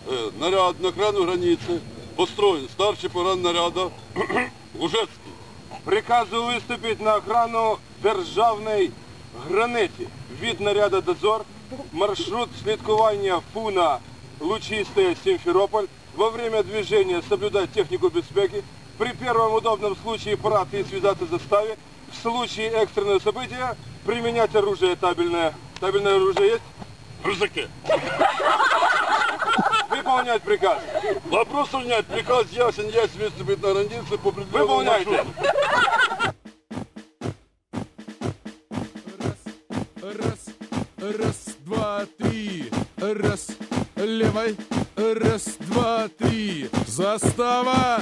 наряд на охрану границы построен старший пограннаряда Лужецкий. Приказываю выступить на охрану державной границы. Вид наряда «Дозор», маршрут слідкування ФУНа Лучистая Симферополь. Во время движения соблюдать технику безопасности. При первом удобном случае парады и связаться в заставе. В случае экстренного события применять оружие табельное. Табельное оружие есть? Рюкзаке. Выполнять приказ. Вопрос принять приказ ясен, есть выступить на границе по определенному Выполняйте. Раз, два, три. Раз, левой. Раз, два, три. Застава.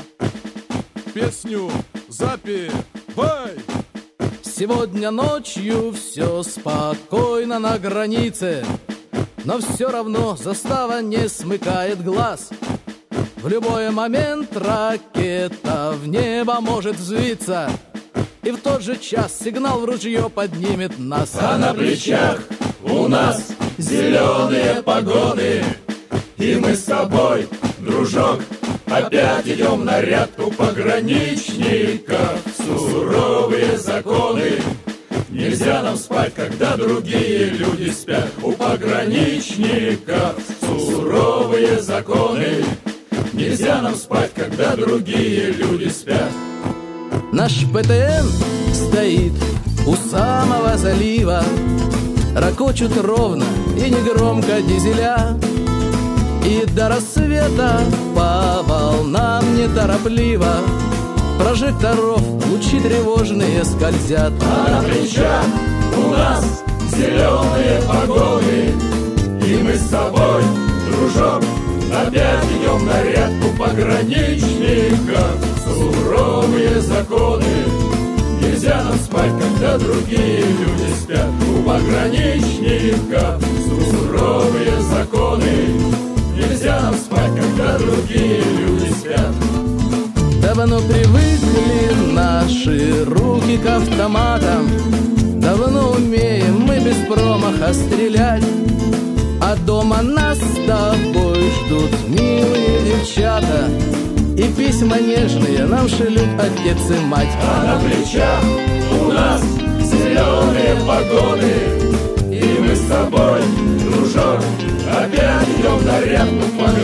Песню запевай. Сегодня ночью все спокойно на границе, но все равно застава не смыкает глаз. В любой момент ракета в небо может взвиться, и в тот же час сигнал в ружье поднимет нас. А на плечах у нас зеленые погоны, и мы с тобой, дружок, опять идем на ряд у пограничников. Суровые законы, нельзя нам спать, когда другие люди спят. У пограничников суровые законы, нельзя нам спать, когда другие люди спят. Наш ПТН стоит у самого залива, ракочут ровно и негромко дизеля, и до рассвета по волнам неторопливо прожекторов лучи тревожные скользят. А на плечах у нас зеленые погоны, и мы с тобой, дружок, опять идем на ряд у пограничников. Суровые законы, нельзя нам спать, когда другие люди спят. У пограничников суровые законы, нельзя нам спать, когда другие люди спят. Давно привыкли наши руки к автоматам, давно умеем мы без промаха стрелять, а дома нас с тобой ждут милые девчата, и письма нежные нам шлют отец и мать. А на плечах у нас зеленые погоны, и мы с тобой, дружок, опять идем на ряд у пограничников.